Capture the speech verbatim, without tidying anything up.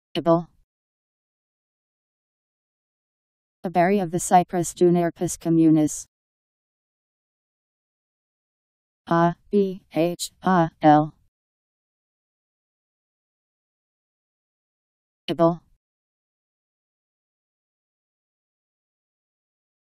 Abhal. A berry of the cypress Juniperus communis. A B H A L. Abhal.